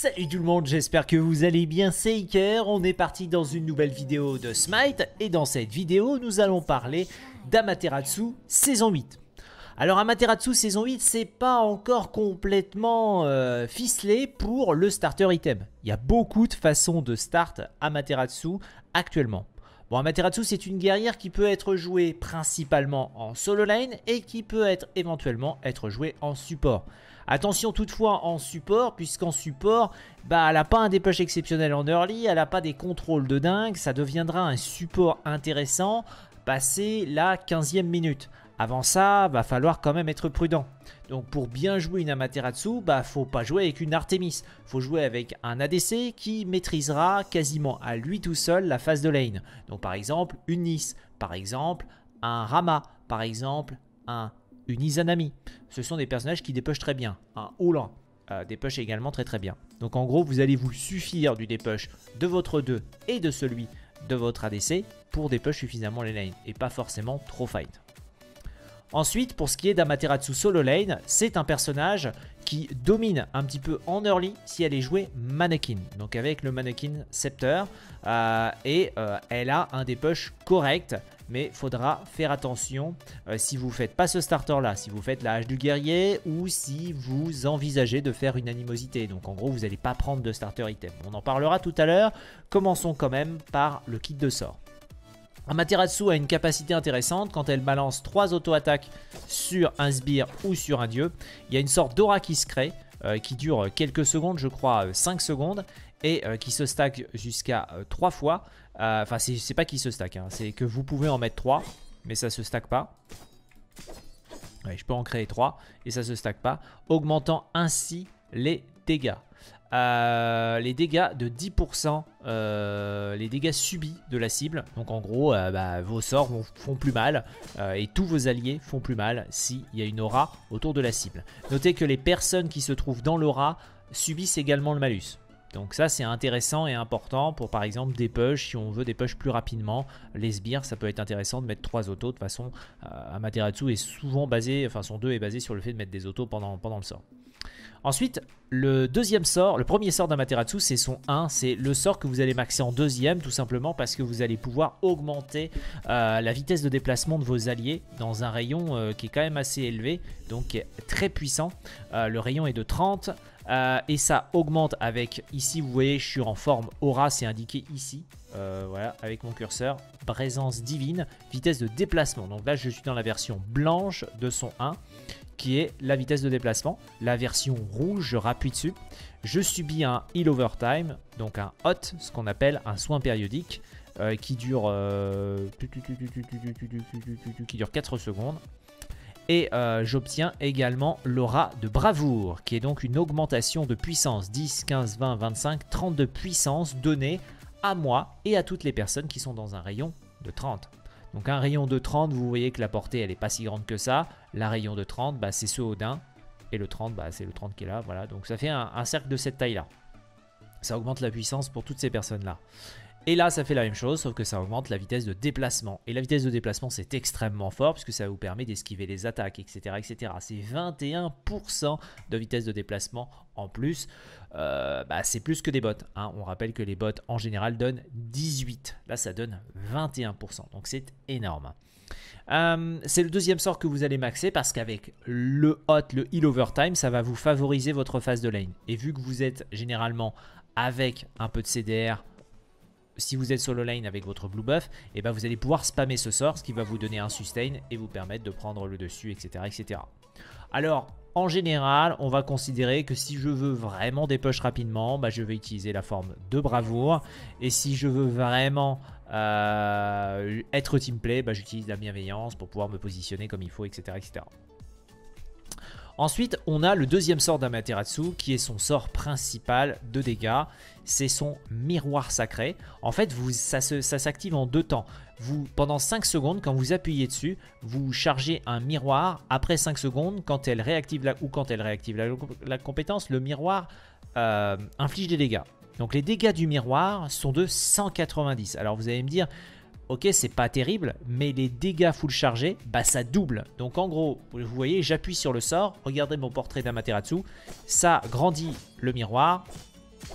Salut tout le monde, j'espère que vous allez bien, c'est Iker. On est parti dans une nouvelle vidéo de Smite et dans cette vidéo nous allons parler d'Amaterasu saison 8. Alors Amaterasu saison 8, c'est pas encore complètement ficelé pour le starter item. Il y a beaucoup de façons de start Amaterasu actuellement. Bon, Amaterasu c'est une guerrière qui peut être jouée principalement en solo lane et qui peut éventuellement être jouée en support. Attention toutefois en support, puisqu'en support, elle n'a pas un dépush exceptionnel en early, elle n'a pas des contrôles de dingue, ça deviendra un support intéressant passé la 15e minute. Avant ça, va falloir quand même être prudent. Donc pour bien jouer une Amaterasu, faut pas jouer avec une Artemis. Faut jouer avec un ADC qui maîtrisera quasiment à lui tout seul la phase de lane. Donc par exemple une Nice, par exemple un Rama, par exemple une Izanami. Ce sont des personnages qui dépushent très bien. Un Olan dépush également très bien. Donc en gros, vous allez vous suffire du dépush de votre 2 et de celui de votre ADC pour dépush suffisamment les lanes et pas forcément trop fight. Ensuite, pour ce qui est d'Amaterasu solo lane, c'est un personnage qui domine un petit peu en early si elle est jouée mannequin. Donc avec le mannequin scepter elle a un dépush correct. Mais il faudra faire attention si vous ne faites pas ce starter là, si vous faites la hache du guerrier ou si vous envisagez de faire une animosité. Donc en gros vous n'allez pas prendre de starter item. On en parlera tout à l'heure. Commençons quand même par le kit de sort. Amaterasu a une capacité intéressante quand elle balance 3 auto-attaques sur un sbire ou sur un dieu. Il y a une sorte d'aura qui se crée, qui dure quelques secondes, je crois 5 secondes. Et qui se stack jusqu'à 3 fois. Enfin, c'est pas qui se stack, hein, c'est que vous pouvez en mettre 3, mais ça se stack pas. Ouais, je peux en créer 3 et ça se stack pas, augmentant ainsi les dégâts. Les dégâts de 10%, les dégâts subis de la cible. Donc en gros, vos sorts font plus mal et tous vos alliés font plus mal s'il y a une aura autour de la cible. Notez que les personnes qui se trouvent dans l'aura subissent également le malus. Donc ça c'est intéressant et important pour par exemple des push, si on veut des push plus rapidement. Les sbires, ça peut être intéressant de mettre 3 autos. De toute façon, Amaterasu est souvent basé, enfin son 2 est basé sur le fait de mettre des autos pendant le sort. Ensuite, le premier sort d'Amaterasu, c'est son 1, c'est le sort que vous allez maxer en deuxième, tout simplement parce que vous allez pouvoir augmenter la vitesse de déplacement de vos alliés dans un rayon qui est quand même assez élevé, donc qui est très puissant. Le rayon est de 30 et ça augmente avec, ici vous voyez, je suis en forme aura, c'est indiqué ici, voilà, avec mon curseur, présence divine, vitesse de déplacement. Donc là, je suis dans la version blanche de son 1. Qui est la vitesse de déplacement. La version rouge, je rappuie dessus. Je subis un heal over time, donc un hot, ce qu'on appelle un soin périodique, qui dure 4 secondes. Et j'obtiens également l'aura de bravoure, qui est donc une augmentation de puissance 10, 15, 20, 25, 30 de puissance donnée à moi et à toutes les personnes qui sont dans un rayon de 30. Donc un rayon de 30, vous voyez que la portée elle n'est pas si grande que ça. La rayon de 30, c'est ce Odin. Et le 30, c'est le 30 qui est là. Voilà. Donc ça fait un cercle de cette taille là. Ça augmente la puissance pour toutes ces personnes là. Et là ça fait la même chose, sauf que ça augmente la vitesse de déplacement. Et la vitesse de déplacement c'est extrêmement fort, puisque ça vous permet d'esquiver les attaques, etc. etc. C'est 21% de vitesse de déplacement en plus. C'est plus que des bots, hein. On rappelle que les bots en général donnent 18. Là ça donne 21%, donc c'est énorme. C'est le deuxième sort que vous allez maxer parce qu'avec le hot, le heal over time, ça va vous favoriser votre phase de lane. Et vu que vous êtes généralement avec un peu de CDR, si vous êtes solo lane avec votre blue buff, vous allez pouvoir spammer ce sort, ce qui va vous donner un sustain et vous permettre de prendre le dessus, etc. etc. Alors, en général, on va considérer que si je veux vraiment des push rapidement, je vais utiliser la forme de bravoure. Et si je veux vraiment être teamplay, j'utilise la bienveillance pour pouvoir me positionner comme il faut, etc. etc. Ensuite, on a le deuxième sort d'Amaterasu qui est son sort principal de dégâts. C'est son miroir sacré. En fait, ça s'active en 2 temps. Pendant 5 secondes, quand vous appuyez dessus, vous chargez un miroir. Après 5 secondes, quand elle réactive la compétence, le miroir inflige des dégâts. Donc les dégâts du miroir sont de 190. Alors vous allez me dire... Ok, c'est pas terrible, mais les dégâts full chargés, ça double. Donc en gros, vous voyez, j'appuie sur le sort. Regardez mon portrait d'Amaterasu. Ça grandit le miroir.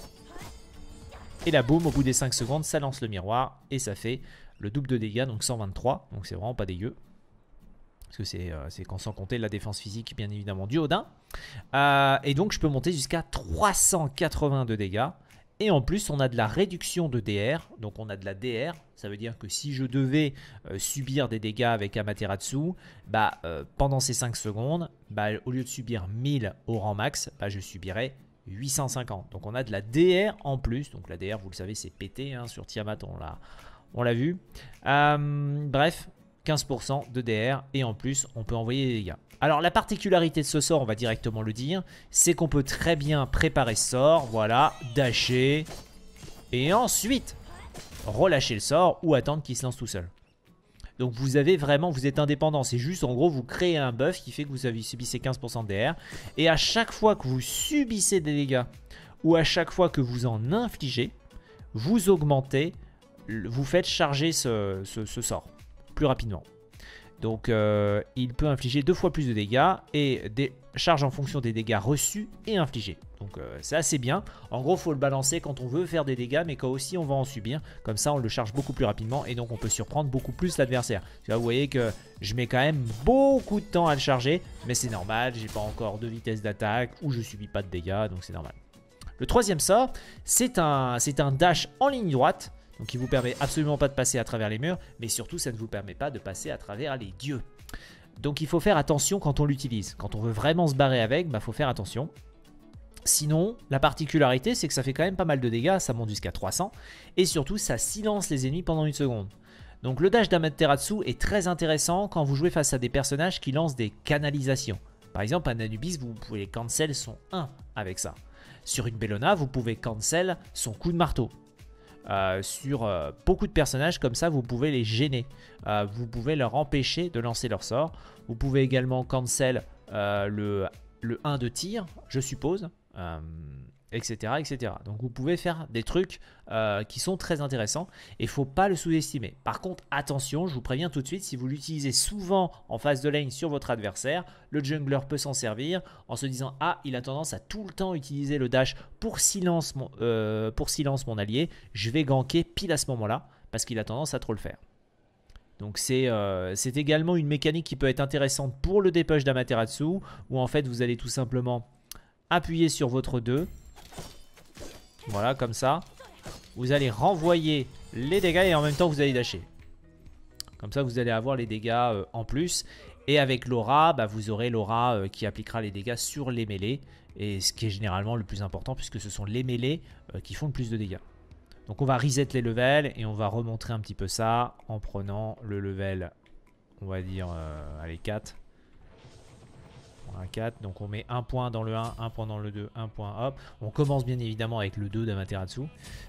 Et là, boum, au bout des 5 secondes, ça lance le miroir et ça fait le double de dégâts, donc 123. Donc c'est vraiment pas dégueu. Parce que c'est quand sans compter la défense physique, bien évidemment, du Odin. Et donc je peux monter jusqu'à 380 de dégâts. Et en plus, on a de la réduction de DR. Donc on a de la DR. Ça veut dire que si je devais subir des dégâts avec Amaterasu, pendant ces 5 secondes, au lieu de subir 1000 au rang max, je subirais 850. Donc on a de la DR en plus. Donc la DR, vous le savez, c'est pété hein, sur Tiamat, on l'a vu. Bref, 15% de DR et en plus, on peut envoyer des dégâts. Alors la particularité de ce sort, on va directement le dire, c'est qu'on peut très bien préparer ce sort, voilà, dasher, et ensuite relâcher le sort ou attendre qu'il se lance tout seul. Donc vous êtes indépendant, c'est juste en gros vous créez un buff qui fait que vous subissez 15% de DR, et à chaque fois que vous subissez des dégâts, ou à chaque fois que vous en infligez, vous augmentez, vous faites charger ce sort plus rapidement. Donc il peut infliger 2 fois plus de dégâts et des charges en fonction des dégâts reçus et infligés. Donc c'est assez bien. En gros, il faut le balancer quand on veut faire des dégâts, mais quand aussi on va en subir. Comme ça, on le charge beaucoup plus rapidement et donc on peut surprendre beaucoup plus l'adversaire. Là, vous voyez que je mets quand même beaucoup de temps à le charger, mais c'est normal. J'ai pas encore de vitesse d'attaque ou je subis pas de dégâts, donc c'est normal. Le troisième sort, c'est un dash en ligne droite. Donc il ne vous permet absolument pas de passer à travers les murs, mais surtout ça ne vous permet pas de passer à travers les dieux. Donc il faut faire attention quand on l'utilise. Quand on veut vraiment se barrer avec, il faut faire attention. Sinon, la particularité, c'est que ça fait quand même pas mal de dégâts, ça monte jusqu'à 300. Et surtout, ça silence les ennemis pendant une seconde. Donc le dash d'Amaterasu est très intéressant quand vous jouez face à des personnages qui lancent des canalisations. Par exemple, un Anubis, vous pouvez cancel son 1 avec ça. Sur une Bellona, vous pouvez cancel son coup de marteau. Sur beaucoup de personnages comme ça, vous pouvez les gêner. Vous pouvez leur empêcher de lancer leur sort. Vous pouvez également cancel le 1 de tir, je suppose, etc., etc. Donc vous pouvez faire des trucs qui sont très intéressants et il ne faut pas le sous-estimer. Par contre, attention, je vous préviens tout de suite, si vous l'utilisez souvent en phase de lane sur votre adversaire, le jungler peut s'en servir en se disant « Ah, il a tendance à tout le temps utiliser le dash pour silence mon allié, je vais ganker pile à ce moment-là parce qu'il a tendance à trop le faire. » Donc c'est également une mécanique qui peut être intéressante pour le dépush d'Amaterasu où en fait vous allez tout simplement appuyer sur votre 2. Voilà, comme ça. Vous allez renvoyer les dégâts et en même temps vous allez dasher. Comme ça vous allez avoir les dégâts en plus. Et avec l'aura, vous aurez l'aura qui appliquera les dégâts sur les mêlées. Et ce qui est généralement le plus important puisque ce sont les mêlées qui font le plus de dégâts. Donc on va reset les levels et on va remontrer un petit peu ça en prenant le level, on va dire, allez 4. On a 4, donc on met un point dans le 1, un point dans le 2, un point, hop. On commence bien évidemment avec le 2 d'Amaterasu.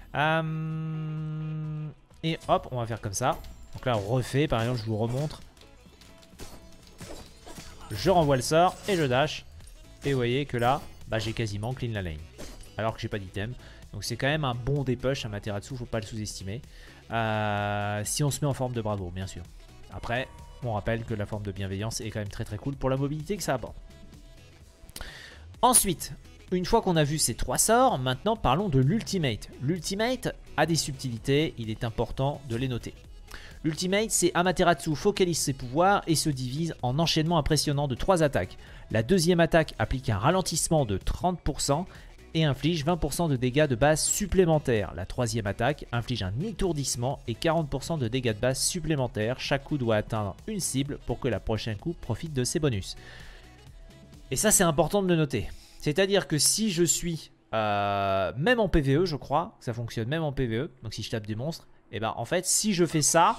Et hop, on va faire comme ça. Donc là on refait, par exemple je vous remontre. Je renvoie le sort et je dash. Et vous voyez que là, j'ai quasiment clean la lane. Alors que j'ai pas d'item. Donc c'est quand même un bon dépush Amaterasu, faut pas le sous-estimer. Si on se met en forme de bravoure, bien sûr. Après, on rappelle que la forme de bienveillance est quand même très très cool pour la mobilité que ça apporte. Ensuite, une fois qu'on a vu ces 3 sorts, maintenant parlons de l'ultimate. L'ultimate a des subtilités, il est important de les noter. L'ultimate, c'est Amaterasu focalise ses pouvoirs et se divise en enchaînement impressionnant de 3 attaques. La deuxième attaque applique un ralentissement de 30% et inflige 20% de dégâts de base supplémentaires. La troisième attaque inflige un étourdissement et 40% de dégâts de base supplémentaires. Chaque coup doit atteindre une cible pour que la prochaine coup profite de ses bonus. Et ça c'est important de le noter. C'est-à-dire que si je suis, même en PvE je crois, ça fonctionne même en PvE, donc si je tape des monstres, et en fait si je fais ça,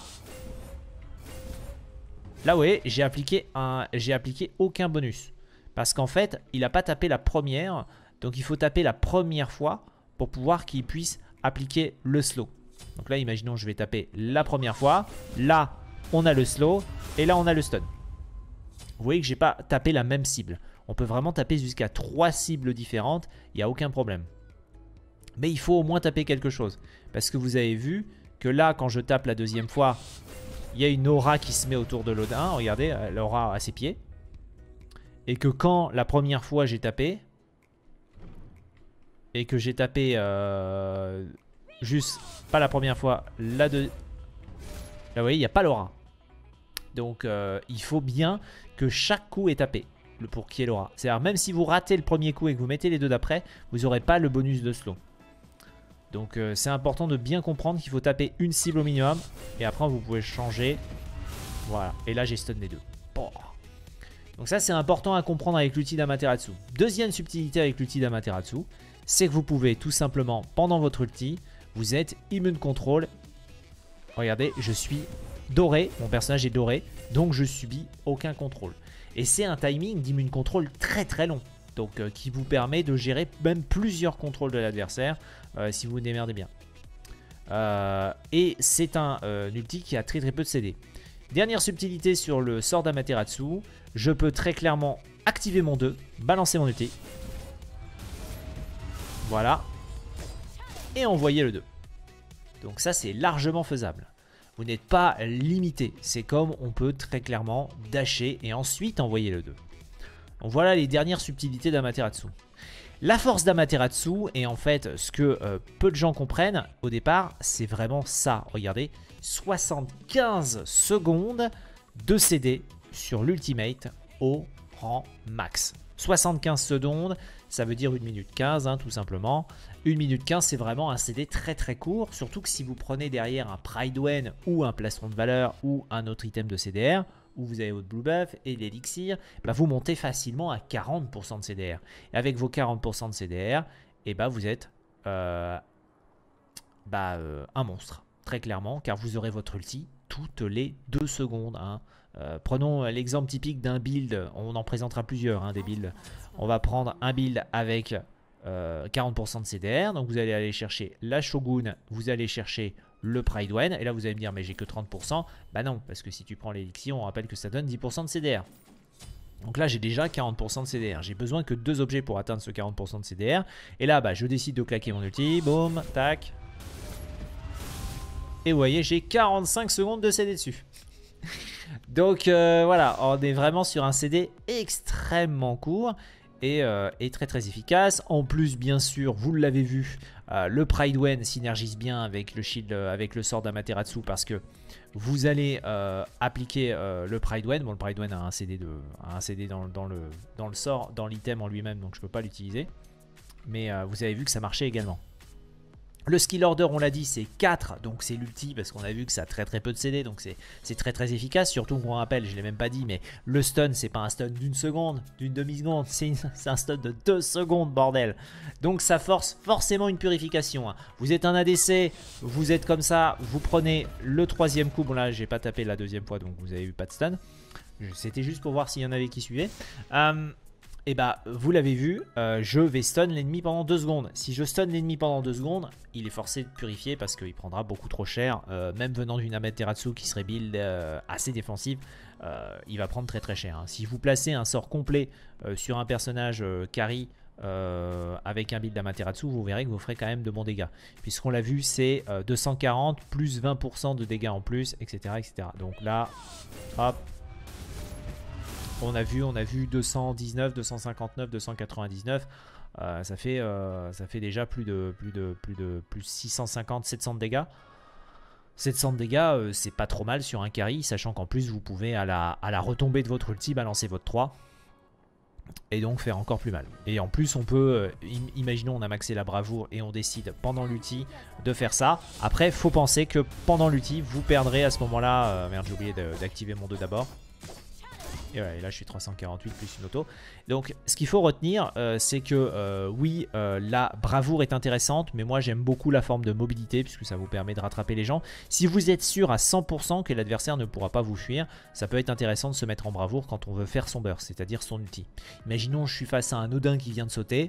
là vous voyez j'ai appliqué aucun bonus. Parce qu'en fait il n'a pas tapé la première. Donc il faut taper la première fois pour pouvoir qu'il puisse appliquer le slow. Donc là imaginons je vais taper la première fois. Là on a le slow et là on a le stun. Vous voyez que j'ai pas tapé la même cible. On peut vraiment taper jusqu'à 3 cibles différentes. Il n'y a aucun problème. Mais il faut au moins taper quelque chose. Parce que vous avez vu que là quand je tape la deuxième fois, il y a une aura qui se met autour de l'Odin. Regardez l'aura à ses pieds. Et que quand la première fois j'ai tapé... Et que j'ai tapé juste pas la première fois, la deux. Là vous voyez, il n'y a pas l'aura. Donc il faut bien que chaque coup est tapé pour qu'il y ait l'aura. C'est-à-dire même si vous ratez le premier coup et que vous mettez les deux d'après, vous n'aurez pas le bonus de slow. Donc c'est important de bien comprendre qu'il faut taper une cible au minimum. Et après vous pouvez changer. Voilà. Et là j'ai stun les deux. Oh. Donc ça c'est important à comprendre avec l'outil d'Amaterasu. Deuxième subtilité avec l'outil d'Amaterasu, c'est que vous pouvez tout simplement, pendant votre ulti, vous êtes immune control. Regardez, je suis doré, mon personnage est doré, donc je subis aucun contrôle. Et c'est un timing d'immune control très très long, donc qui vous permet de gérer même plusieurs contrôles de l'adversaire si vous vous démerdez bien. Et c'est un ulti qui a très très peu de CD. Dernière subtilité sur le sort d'Amaterasu, je peux très clairement activer mon 2, balancer mon ulti. Voilà. Et envoyer le 2. Donc ça c'est largement faisable. Vous n'êtes pas limité. C'est comme on peut très clairement dasher et ensuite envoyer le 2. Donc voilà les dernières subtilités d'Amaterasu. La force d'Amaterasu et en fait ce que peu de gens comprennent au départ, c'est vraiment ça. Regardez, 75 secondes de CD sur l'ultimate au rang max. 75 secondes, ça veut dire 1 minute 15 tout simplement. 1 minute 15 c'est vraiment un CD très très court, surtout que si vous prenez derrière un Pridewen ou un plastron de valeur ou un autre item de CDR, où vous avez votre blue buff et l'élixir, bah vous montez facilement à 40% de CDR. Et avec vos 40% de CDR, et bah vous êtes un monstre, très clairement, car vous aurez votre ulti toutes les 2 secondes. Prenons l'exemple typique d'un build, on en présentera plusieurs des builds. On va prendre un build avec 40% de CDR, donc vous allez aller chercher la Shogun, vous allez chercher le Pridewen, et là vous allez me dire mais j'ai que 30%, bah non, parce que si tu prends l'élixir, on rappelle que ça donne 10% de CDR. Donc là j'ai déjà 40% de CDR, j'ai besoin que 2 objets pour atteindre ce 40% de CDR, et là je décide de claquer mon ulti, boum, tac, et vous voyez j'ai 45 secondes de CD dessus. Donc voilà, on est vraiment sur un CD extrêmement court et très très efficace. En plus, bien sûr, vous l'avez vu, le Pridewen synergise bien avec le shield, avec le sort d'Amaterasu parce que vous allez appliquer le Pridewen. Bon, le Pridewen a un CD, dans le sort, dans l'item en lui-même, donc je ne peux pas l'utiliser. Mais vous avez vu que ça marchait également. Le skill order, on l'a dit, c'est 4, donc c'est l'ulti parce qu'on a vu que ça a très très peu de CD, donc c'est très très efficace. Surtout qu'on rappelle, je ne l'ai même pas dit, mais le stun, c'est pas un stun d'une seconde, d'une demi-seconde, c'est un stun de 2 secondes, bordel. Donc ça force forcément une purification. Vous êtes un ADC, vous êtes comme ça, vous prenez le 3e coup. Bon là, j'ai pas tapé la 2e fois, donc vous avez eu pas de stun. C'était juste pour voir s'il y en avait qui suivaient. Et bah vous l'avez vu, je vais stun l'ennemi pendant 2 secondes. Si je stun l'ennemi pendant 2 secondes, il est forcé de purifier parce qu'il prendra beaucoup trop cher. Même venant d'une Amaterasu qui serait build assez défensive, il va prendre très très cher. Si vous placez un sort complet sur un personnage carry avec un build d'Amaterasu, vous verrez que vous ferez quand même de bons dégâts. Puisqu'on l'a vu, c'est 240 plus 20% de dégâts en plus, etc., etc. Donc là, hop. On a vu 219, 259, 299. Ça fait déjà plus 650, 700 de dégâts. 700 de dégâts, c'est pas trop mal sur un carry, sachant qu'en plus vous pouvez à la retombée de votre ulti balancer votre 3 et donc faire encore plus mal. Et en plus on peut, imaginons on a maxé la bravoure et on décide pendant l'ulti de faire ça. Après faut penser que pendant l'ulti vous perdrez à ce moment là, merde j'ai oublié d'activer mon 2 d'abord. Et voilà, et là je suis 348 plus une auto. Donc ce qu'il faut retenir, c'est que oui, la bravoure est intéressante, mais moi j'aime beaucoup la forme de mobilité puisque ça vous permet de rattraper les gens. Si vous êtes sûr à 100% que l'adversaire ne pourra pas vous fuir, ça peut être intéressant de se mettre en bravoure quand on veut faire son burst, c'est-à-dire son ulti. Imaginons je suis face à un Odin qui vient de sauter.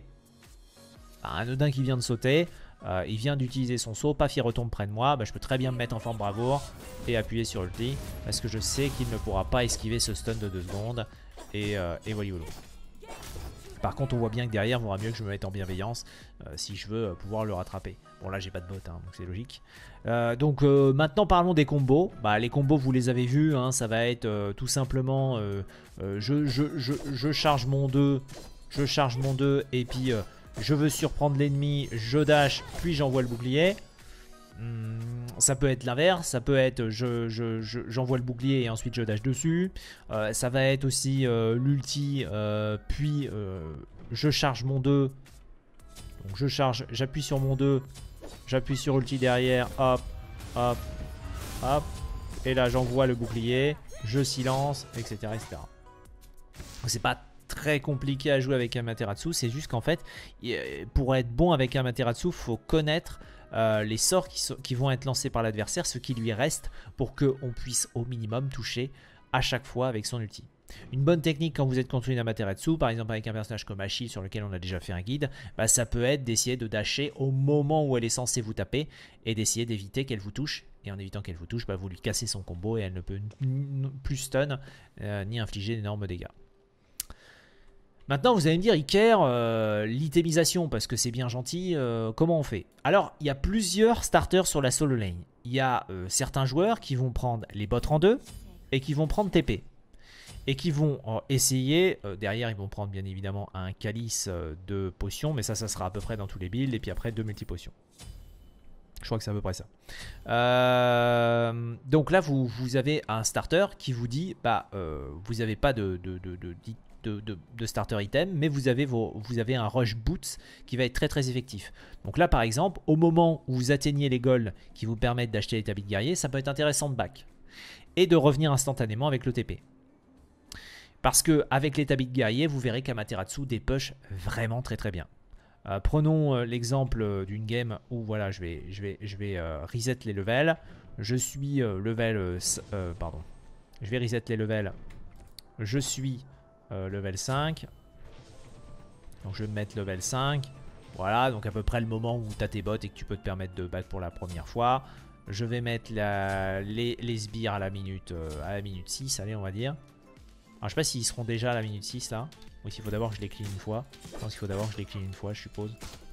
Il vient d'utiliser son saut, paf il retombe près de moi, je peux très bien me mettre en forme bravoure et appuyer sur ulti parce que je sais qu'il ne pourra pas esquiver ce stun de 2 secondes et voilà. Par contre on voit bien que derrière il vaudra mieux que je me mette en bienveillance si je veux pouvoir le rattraper. Bon là j'ai pas de bot donc c'est logique. Donc maintenant parlons des combos. Les combos vous les avez vus, ça va être tout simplement je charge mon 2, et puis je veux surprendre l'ennemi, je dash, puis j'envoie le bouclier. Ça peut être l'inverse, ça peut être j'envoie le bouclier et ensuite je dash dessus. Ça va être aussi l'ulti, puis je charge mon 2. Donc je charge, j'appuie sur mon 2, j'appuie sur ulti derrière, hop, hop, hop. Et là j'envoie le bouclier, je silence, etc. etc. C'est pas très compliqué à jouer avec Amaterasu, c'est juste qu'en fait, pour être bon avec Amaterasu, il faut connaître les sorts qui vont être lancés par l'adversaire, ce qui lui reste pour qu'on puisse au minimum toucher à chaque fois avec son ulti. Une bonne technique quand vous êtes contre une Amaterasu, par exemple avec un personnage comme Achille sur lequel on a déjà fait un guide, bah ça peut être d'essayer de dasher au moment où elle est censée vous taper et d'essayer d'éviter qu'elle vous touche. Et en évitant qu'elle vous touche, bah vous lui cassez son combo et elle ne peut plus stun ni infliger d'énormes dégâts. Maintenant, vous allez me dire, Iker, l'itémisation, parce que c'est bien gentil, comment on fait? Alors, il y a plusieurs starters sur la solo lane. Il y a certains joueurs qui vont prendre les bots en 2 et qui vont prendre TP. Et qui vont essayer, derrière ils vont prendre bien évidemment un calice de potions, mais ça sera à peu près dans tous les builds, et puis après 2 multi-potions. Je crois que c'est à peu près ça. Donc là, vous avez un starter qui vous dit, bah, vous n'avez pas de starter item, mais vous avez un rush boots qui va être très très effectif. Donc là par exemple, au moment où vous atteignez les goals qui vous permettent d'acheter les tabis de guerrier, ça peut être intéressant de back et de revenir instantanément avec le TP. Parce que avec les tabis de guerrier, vous verrez qu'Amaterasu dépush vraiment très très bien. Prenons l'exemple d'une game où voilà, je vais reset les levels. Je suis level pardon. Je vais reset les levels. Je suis level 5. Donc je vais me mettre level 5. Voilà, donc à peu près le moment où tu as tes bots et que tu peux te permettre de battre pour la première fois. Je vais mettre les sbires à la minute 6, allez on va dire. Alors je sais pas s'ils seront déjà à la minute 6 là. Ou s'il faut d'abord que je les clean une fois. Je pense qu'il faut d'abord que je les clean une fois, je suppose.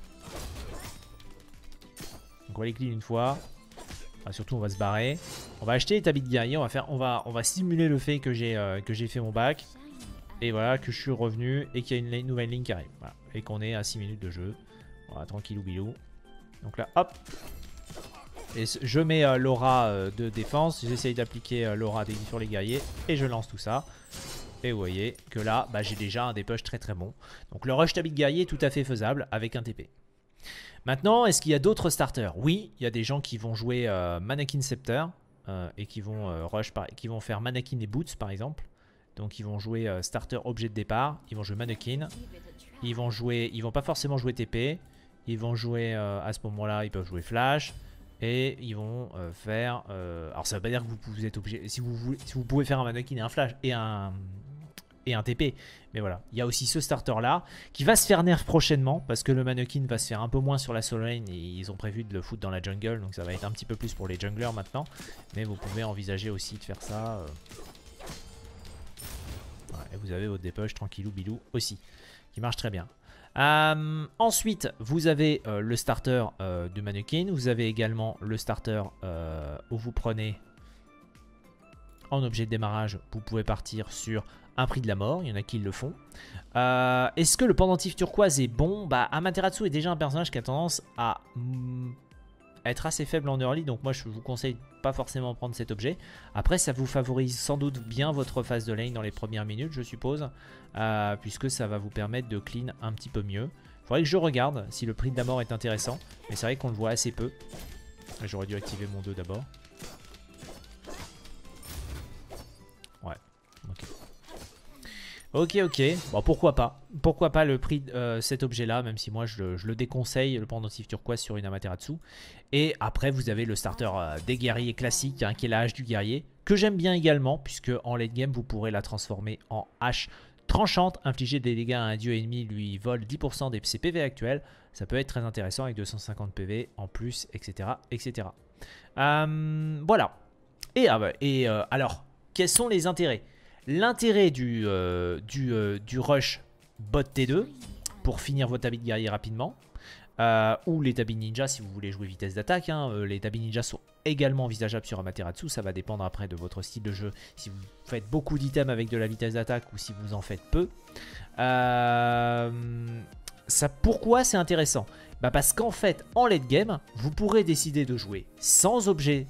Donc on va les clean une fois. Enfin, surtout on va se barrer. On va acheter les tabis de guerrier. On va simuler le fait que j'ai fait mon bac. Et voilà, que je suis revenu et qu'il y a une nouvelle ligne qui arrive. Voilà. Et qu'on est à 6 minutes de jeu. Voilà, tranquillou bilou. Donc là, hop. Et je mets l'aura de défense. J'essaye d'appliquer l'aura sur les guerriers. Et je lance tout ça. Et vous voyez que là, bah, j'ai déjà un dépush très très bon. Donc le rush tabis de guerrier est tout à fait faisable avec un TP. Maintenant, est-ce qu'il y a d'autres starters? Oui, il y a des gens qui vont jouer Mannequin Scepter et qui vont qui vont faire Mannequin et Boots par exemple. Donc ils vont jouer starter objet de départ, ils vont jouer Mannequin, ils vont pas forcément jouer TP, ils vont jouer à ce moment-là, ils peuvent jouer Flash et ils vont faire. Alors ça veut pas dire que vous êtes obligé, si vous pouvez faire un Mannequin et un Flash et un TP. Mais voilà, il y a aussi ce starter là qui va se faire nerf prochainement parce que le Mannequin va se faire un peu moins sur la solo lane et ils ont prévu de le foutre dans la jungle, donc ça va être un petit peu plus pour les junglers maintenant. Mais vous pouvez envisager aussi de faire ça. Et vous avez votre dépush tranquillou bilou aussi qui marche très bien. Ensuite vous avez le starter du Mannequin. Vous avez également le starter où vous prenez en objet de démarrage, vous pouvez partir sur un prix de la mort, il y en a qui le font. Est-ce que le pendentif turquoise est bon? Bah, Amaterasu est déjà un personnage qui a tendance à être assez faible en early, donc moi je vous conseille pas forcément prendre cet objet. Après ça vous favorise sans doute bien votre phase de lane dans les premières minutes je suppose, puisque ça va vous permettre de clean un petit peu mieux. Il faudrait que je regarde si le prix de la mort est intéressant, mais c'est vrai qu'on le voit assez peu. J'aurais dû activer mon 2 d'abord. Ouais, ok. Ok, bon pourquoi pas. Pourquoi pas le prix de cet objet là, même si moi je le déconseille, le pendentif turquoise sur une Amaterasu. Et après vous avez le starter des guerriers classiques, hein, qui est la hache du guerrier, que j'aime bien également, puisque en late game vous pourrez la transformer en hache tranchante, infliger des dégâts à un dieu ennemi, lui vole 10% de ses PV actuels. Ça peut être très intéressant avec 250 PV en plus, etc. etc. Voilà. Et alors, quels sont les intérêts? L'intérêt du rush bot T2 pour finir vos tabis de guerrier rapidement, ou les tabis ninja si vous voulez jouer vitesse d'attaque, hein. Les tabis ninja sont également envisageables sur Amaterasu, ça va dépendre après de votre style de jeu, si vous faites beaucoup d'items avec de la vitesse d'attaque ou si vous en faites peu. Pourquoi c'est intéressant? Parce qu'en fait, en late game, vous pourrez décider de jouer sans objet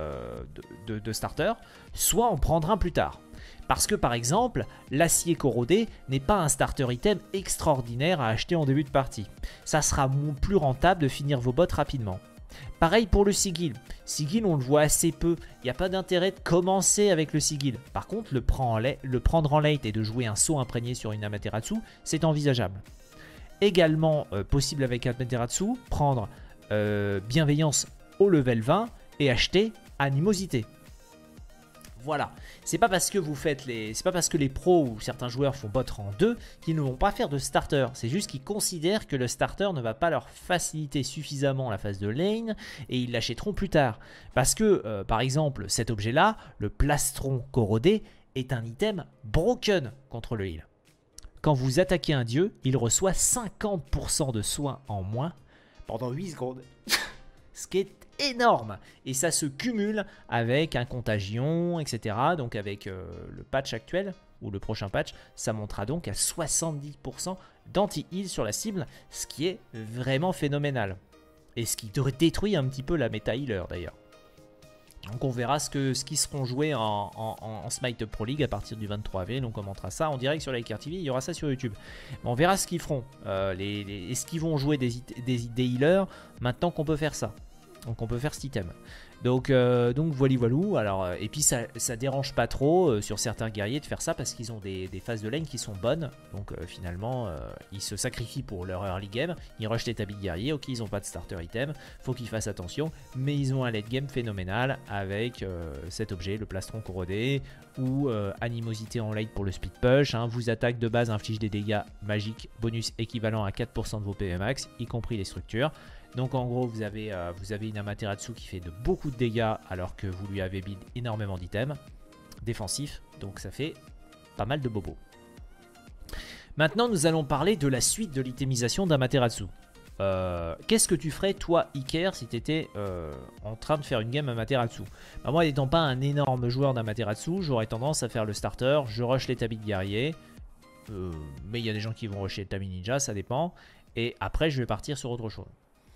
de starter, soit en prendre un plus tard. Parce que par exemple, l'acier corrodé n'est pas un starter item extraordinaire à acheter en début de partie. Ça sera plus rentable de finir vos bots rapidement. Pareil pour le sigil. Sigil, on le voit assez peu. Il n'y a pas d'intérêt de commencer avec le sigil. Par contre, le prendre en late et de jouer un saut imprégné sur une Amaterasu, c'est envisageable. Également possible avec Amaterasu, prendre bienveillance au level 20 et acheter animosité. Voilà, c'est pas parce que c'est pas parce que les pros ou certains joueurs font bot rang 2 qu'ils ne vont pas faire de starter. C'est juste qu'ils considèrent que le starter ne va pas leur faciliter suffisamment la phase de lane et ils l'achèteront plus tard. Parce que, par exemple, cet objet-là, le plastron corrodé, est un item broken contre le heal. Quand vous attaquez un dieu, il reçoit 50% de soins en moins pendant 8 secondes. Ce qui est énorme. Et ça se cumule avec un contagion, etc. Donc avec le patch actuel, ou le prochain patch, ça montera donc à 70% d'anti-heal sur la cible, ce qui est vraiment phénoménal. Et ce qui détruit un petit peu la méta healer d'ailleurs. Donc on verra ce qui seront joués en Smite Pro League à partir du 23 avril. On commentera ça en direct sur la TV, il y aura ça sur YouTube. On verra ce qu'ils feront. Est-ce qu'ils vont jouer des healers maintenant qu'on peut faire ça? Donc on peut faire cet item. Donc voilou. Alors, et puis ça dérange pas trop sur certains guerriers de faire ça parce qu'ils ont des phases de lane qui sont bonnes. Donc finalement, ils se sacrifient pour leur early game. Ils rushent les tabis de guerrier. Ok, ils n'ont pas de starter item. Faut qu'ils fassent attention. Mais ils ont un late game phénoménal avec cet objet, le plastron corrodé ou animosité en late pour le speed push. Vous attaque de base, inflige des dégâts magiques bonus équivalent à 4% de vos PV max, y compris les structures. Donc en gros vous avez une Amaterasu qui fait de beaucoup de dégâts alors que vous lui avez build énormément d'items défensifs. Donc ça fait pas mal de bobos. Maintenant nous allons parler de la suite de l'itemisation d'Amaterasu. Qu'est-ce que tu ferais toi Iker si tu étais en train de faire une game Amaterasu? Moi n'étant pas un énorme joueur d'Amaterasu, j'aurais tendance à faire le starter, je rush les tabis de guerrier. Mais il y a des gens qui vont rusher le tabi ninja, ça dépend. Et après je vais partir sur autre chose.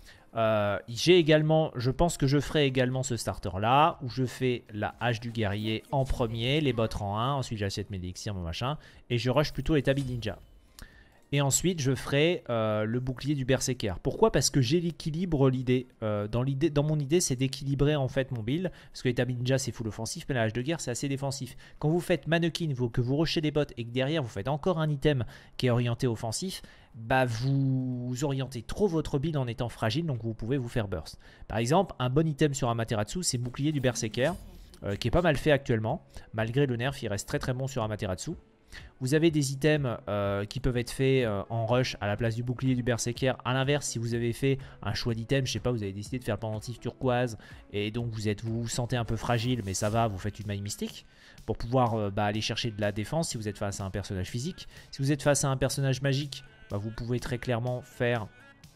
Je pense que je ferai également ce starter là où je fais la hache du guerrier en premier, les bots rang 1, ensuite j'achète mes élixirs, mon machin, et je rush plutôt les tabis ninja. Et ensuite je ferai le bouclier du berserker. Pourquoi? Parce que j'ai l'équilibre l'idée. Dans mon idée c'est d'équilibrer en fait mon build. Parce que les tabis ninja c'est full offensif, mais la hache de guerre c'est assez défensif. Quand vous faites mannequin, que vous rushez des bots et que derrière vous faites encore un item qui est orienté offensif, vous orientez trop votre build en étant fragile, donc vous pouvez vous faire burst. Par exemple, un bon item sur Amaterasu, c'est bouclier du berserker, qui est pas mal fait actuellement. Malgré le nerf, il reste très très bon sur Amaterasu. Vous avez des items qui peuvent être faits en rush à la place du bouclier du berserker. A l'inverse, si vous avez fait un choix d'item, je sais pas, vous avez décidé de faire le pendentif turquoise et donc vous vous sentez un peu fragile, mais ça va, vous faites une maille mystique pour pouvoir aller chercher de la défense si vous êtes face à un personnage physique. Si vous êtes face à un personnage magique, vous pouvez très clairement faire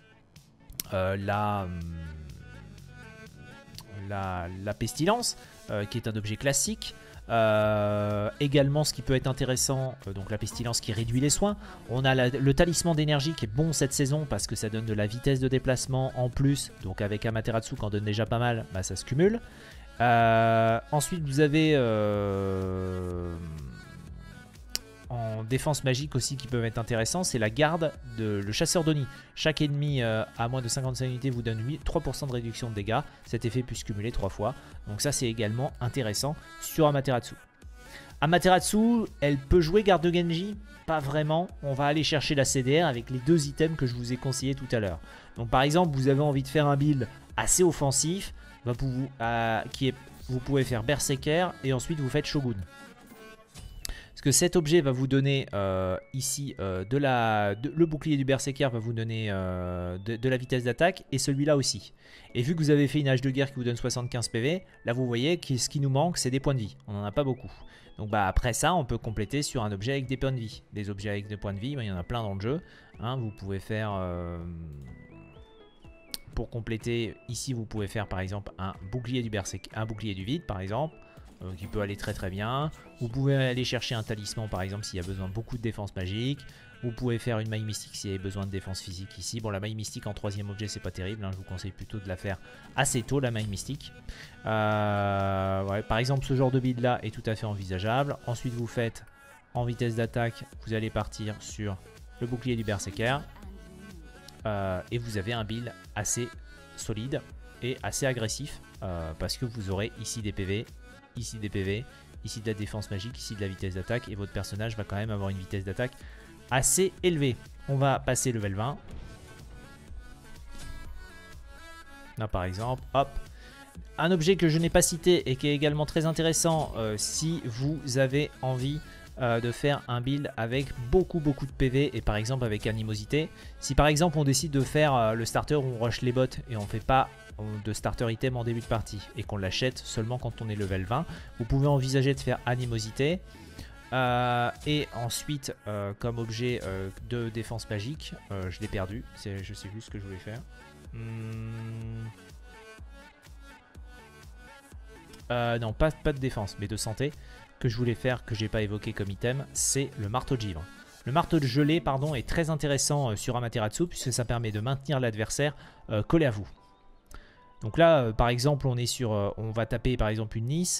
la pestilence, qui est un objet classique. Également, ce qui peut être intéressant, donc la pestilence qui réduit les soins. On a le talisman d'énergie qui est bon cette saison parce que ça donne de la vitesse de déplacement en plus. Donc avec Amaterasu, qui en donne déjà pas mal, ça se cumule. Ensuite, vous avez en défense magique aussi qui peuvent être intéressants, c'est la garde de le chasseur d'Oni. Chaque ennemi à moins de 55 unités vous donne 3% de réduction de dégâts. Cet effet peut se cumuler 3 fois. Donc ça c'est également intéressant sur Amaterasu. Amaterasu, elle peut jouer garde de Genji? Pas vraiment. On va aller chercher la CDR avec les deux items que je vous ai conseillés tout à l'heure. Donc par exemple, vous avez envie de faire un build assez offensif, vous pouvez faire Berserker et ensuite vous faites Shogun. Parce que cet objet va vous donner ici le bouclier du Berserker va vous donner de la vitesse d'attaque et celui-là aussi. Et vu que vous avez fait une hache de guerre qui vous donne 75 PV, là vous voyez que ce qui nous manque c'est des points de vie. On n'en a pas beaucoup. Donc après ça on peut compléter sur un objet avec des points de vie. Des objets avec des points de vie, il y en a plein dans le jeu. Vous pouvez faire... pour compléter, ici vous pouvez faire par exemple un bouclier du vide par exemple. qui peut aller très très bien. Vous pouvez aller chercher un talisman par exemple s'il y a besoin de beaucoup de défense magique. Vous pouvez faire une maille mystique s'il y a besoin de défense physique ici. Bon, la maille mystique en troisième objet, c'est pas terrible. Hein. Je vous conseille plutôt de la faire assez tôt, la maille mystique. Ouais, par exemple, ce genre de build là est tout à fait envisageable. Ensuite, vous faites en vitesse d'attaque, vous allez partir sur le bouclier du berserker. Et vous avez un build assez solide et assez agressif. Parce que vous aurez ici des PV, ici des PV, ici de la défense magique, ici de la vitesse d'attaque. Et votre personnage va quand même avoir une vitesse d'attaque assez élevé. On va passer level 20. Là par exemple, hop. Un objet que je n'ai pas cité et qui est également très intéressant si vous avez envie de faire un build avec beaucoup de PV et par exemple avec animosité. Si par exemple on décide de faire le starter où on rush les bots et on ne fait pas de starter item en début de partie et qu'on l'achète seulement quand on est level 20, vous pouvez envisager de faire animosité. Et ensuite comme objet de défense magique, je l'ai perdu, je sais plus ce que je voulais faire. Non, pas de défense mais de santé que je voulais faire, que j'ai pas évoqué comme item, c'est le marteau de givre. Le marteau de gelée pardon, est très intéressant sur Amaterasu puisque ça permet de maintenir l'adversaire collé à vous. Donc là par exemple on est sur, on va taper par exemple une Nice.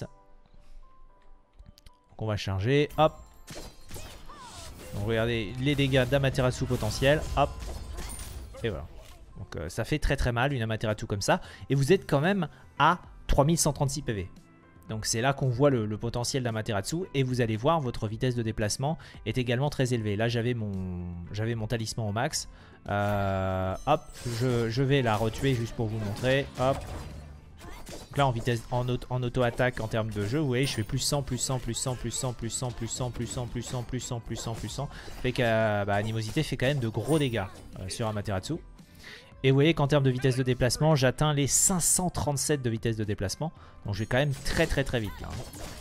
On va charger, hop. Donc regardez les dégâts d'Amaterasu potentiel, hop. Et voilà. Donc ça fait très mal une Amaterasu comme ça. Et vous êtes quand même à 3136 PV. Donc c'est là qu'on voit le potentiel d'Amaterasu. Et vous allez voir, votre vitesse de déplacement est également très élevée. Là j'avais mon talisman au max. Hop, je vais la retuer juste pour vous montrer. Hop. Donc là en vitesse, en auto-attaque en termes de jeu, vous voyez je fais plus 100, plus 100, plus 100, plus 100, plus 100, plus 100, plus 100, plus 100, plus 100, plus 100, plus 100. Fait que animosité fait quand même de gros dégâts sur Amaterasu. Et vous voyez qu'en termes de vitesse de déplacement, j'atteins les 537 de vitesse de déplacement. Donc je vais quand même très vite là.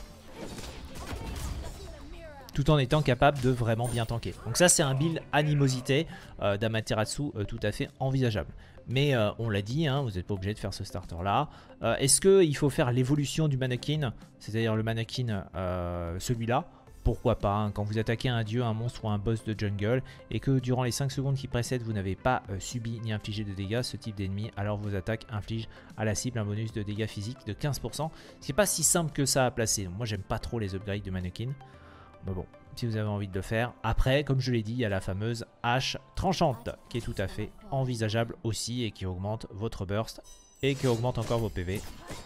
Tout en étant capable de vraiment bien tanker. Donc ça c'est un build animosité d'Amaterasu tout à fait envisageable. Mais on l'a dit, hein, vous n'êtes pas obligé de faire ce starter là. Est-ce qu'il faut faire l'évolution du mannequin, c'est-à-dire le mannequin celui-là? Pourquoi pas, hein, quand vous attaquez un dieu, un monstre ou un boss de jungle et que durant les 5 secondes qui précèdent vous n'avez pas subi ni infligé de dégâts ce type d'ennemi, alors vos attaques infligent à la cible un bonus de dégâts physiques de 15%. C'est pas si simple que ça à placer. Moi j'aime pas trop les upgrades de mannequin. Mais bon, si vous avez envie de le faire. Après, comme je l'ai dit, il y a la fameuse hache tranchante qui est tout à fait envisageable aussi et qui augmente votre burst et qui augmente encore vos PV.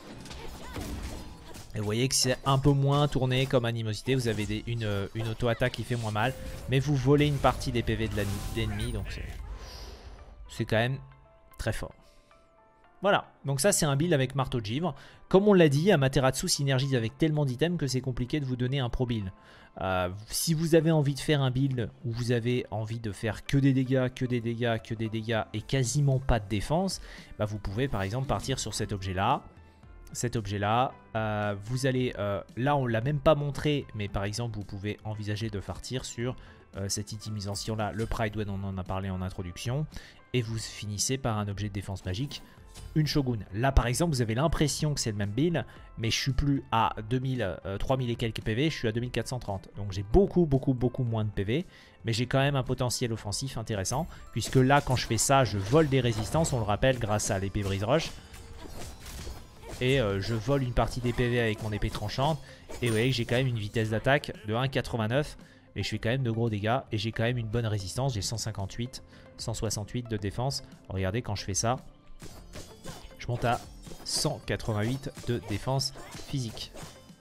Et vous voyez que c'est un peu moins tourné comme animosité. Vous avez une auto-attaque qui fait moins mal. Mais vous volez une partie des PV de l'ennemi. Donc c'est quand même très fort. Voilà, donc ça c'est un build avec marteau de givre. Comme on l'a dit, Amaterasu synergise avec tellement d'items que c'est compliqué de vous donner un pro build. Si vous avez envie de faire un build où vous avez envie de faire que des dégâts, que des dégâts, que des dégâts et quasiment pas de défense, bah vous pouvez par exemple partir sur cet objet-là. Cet objet-là, vous allez, là on l'a même pas montré, mais par exemple vous pouvez envisager de partir sur cette itemisation-là, le Pride When on en a parlé en introduction, et vous finissez par un objet de défense magique, une Shogun. Là par exemple vous avez l'impression que c'est le même build, mais je suis plus à 3000 et quelques PV, je suis à 2430. Donc j'ai beaucoup moins de PV, mais j'ai quand même un potentiel offensif intéressant, puisque là quand je fais ça, je vole des résistances, on le rappelle, grâce à l'épée brise roche. Et je vole une partie des PV avec mon épée tranchante. Et vous voyez que j'ai quand même une vitesse d'attaque de 1,89. Et je fais quand même de gros dégâts. Et j'ai quand même une bonne résistance. J'ai 158, 168 de défense. Regardez quand je fais ça. Je monte à 188 de défense physique.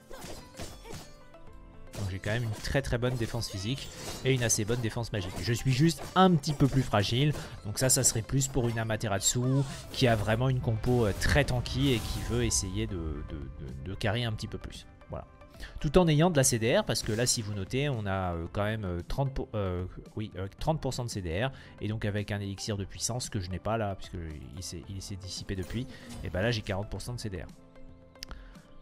Donc j'ai quand même une très bonne défense physique et une assez bonne défense magique. Je suis juste un petit peu plus fragile. Donc ça serait plus pour une Amaterasu qui a vraiment une compo très tanky et qui veut essayer de carry un petit peu plus. Voilà. Tout en ayant de la CDR, parce que là si vous notez on a quand même 30% de CDR. Et donc avec un élixir de puissance que je n'ai pas là, puisqu'il s'est dissipé depuis. Et bah là j'ai 40% de CDR.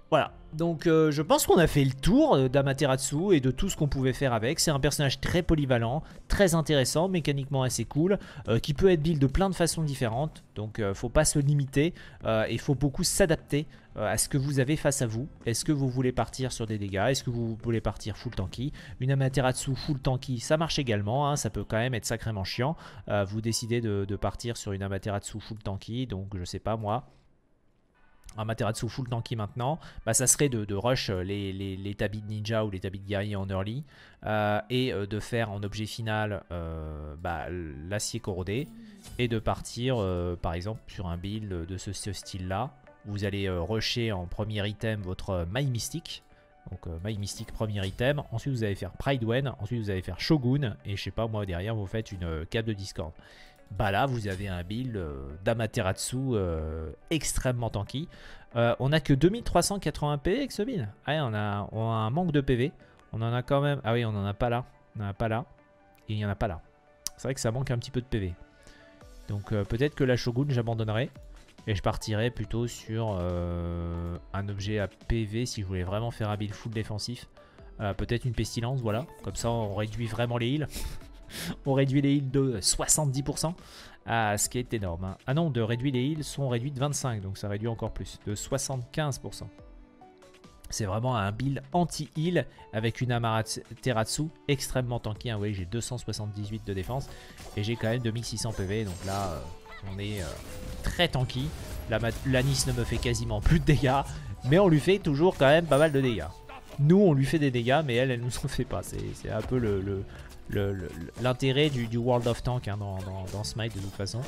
Voilà, donc je pense qu'on a fait le tour d'Amaterasu et de tout ce qu'on pouvait faire avec. C'est un personnage très polyvalent, très intéressant, mécaniquement assez cool, qui peut être build de plein de façons différentes. Donc faut pas se limiter, il faut beaucoup s'adapter à ce que vous avez face à vous. Est-ce que vous voulez partir sur des dégâts? Est-ce que vous voulez partir full tanky? Une Amaterasu full tanky, ça marche également, hein, ça peut quand même être sacrément chiant. Vous décidez de partir sur une Amaterasu full tanky, donc je sais pas moi. Amaterasu full tanky maintenant, bah, ça serait de rush les tabis de ninja ou les tabis de guerrier en early et de faire en objet final bah, l'acier corrodé et de partir par exemple sur un build de ce style là. Vous allez rusher en premier item votre My Mystic. Donc My Mystic premier item, ensuite vous allez faire Pridewen, ensuite vous allez faire Shogun et je sais pas moi derrière vous faites une cape de Discord. Bah là vous avez un build d'Amaterasu extrêmement tanky. On a que 2380 PV avec ce build. Ah ouais, on a un manque de PV. On en a quand même. Ah oui, on en a pas là. On en a pas là. Et il n'y en a pas là. C'est vrai que ça manque un petit peu de PV. Donc peut-être que la Shogun j'abandonnerai. Et je partirai plutôt sur un objet à PV si je voulais vraiment faire un build full défensif. Peut-être une pestilence, voilà. Comme ça on réduit vraiment les heals. On réduit les heals de 70%, ce qui est énorme. Hein. Ah non, de réduire les heals sont réduits de 25%, donc ça réduit encore plus, de 75%. C'est vraiment un build anti-heal avec une Amaterasu extrêmement tanky. Hein. Vous voyez, j'ai 278 de défense et j'ai quand même 2600 PV, donc là, on est très tanky. L'Anis ne me fait quasiment plus de dégâts, mais on lui fait toujours quand même pas mal de dégâts. Nous, on lui fait des dégâts, mais elle nous en fait pas. C'est un peu l'intérêt du World of Tank hein, dans Smite de toute façon.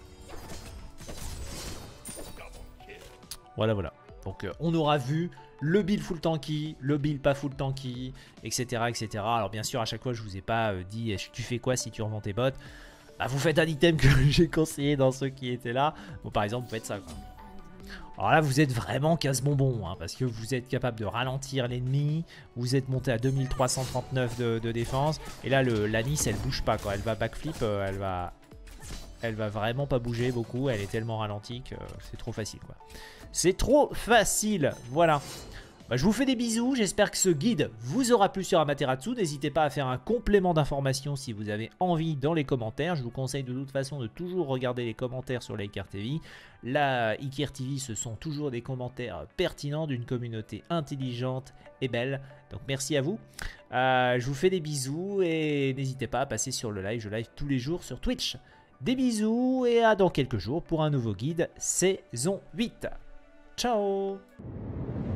Voilà, voilà. Donc on aura vu le build full tanky, le build pas full tanky, etc. etc. Alors bien sûr, à chaque fois, je vous ai pas dit tu fais quoi si tu revends tes bots. Bah, vous faites un item que j'ai conseillé dans ceux qui étaient là. Bon, par exemple, vous faites ça, quoi. Alors là, vous êtes vraiment casse-bonbon, hein, parce que vous êtes capable de ralentir l'ennemi. Vous êtes monté à 2339 de défense. Et là, l'Anis, elle bouge pas. Quand elle va backflip, elle va vraiment pas bouger beaucoup. Elle est tellement ralentie que c'est trop facile, quoi. C'est trop facile, voilà. Bah, je vous fais des bisous, j'espère que ce guide vous aura plu sur Amaterasu. N'hésitez pas à faire un complément d'information si vous avez envie dans les commentaires. Je vous conseille de toute façon de toujours regarder les commentaires sur la Iker TV. La Iker TV, ce sont toujours des commentaires pertinents d'une communauté intelligente et belle. Donc merci à vous. Je vous fais des bisous et n'hésitez pas à passer sur le live. Je live tous les jours sur Twitch. Des bisous et à dans quelques jours pour un nouveau guide saison 8. Ciao!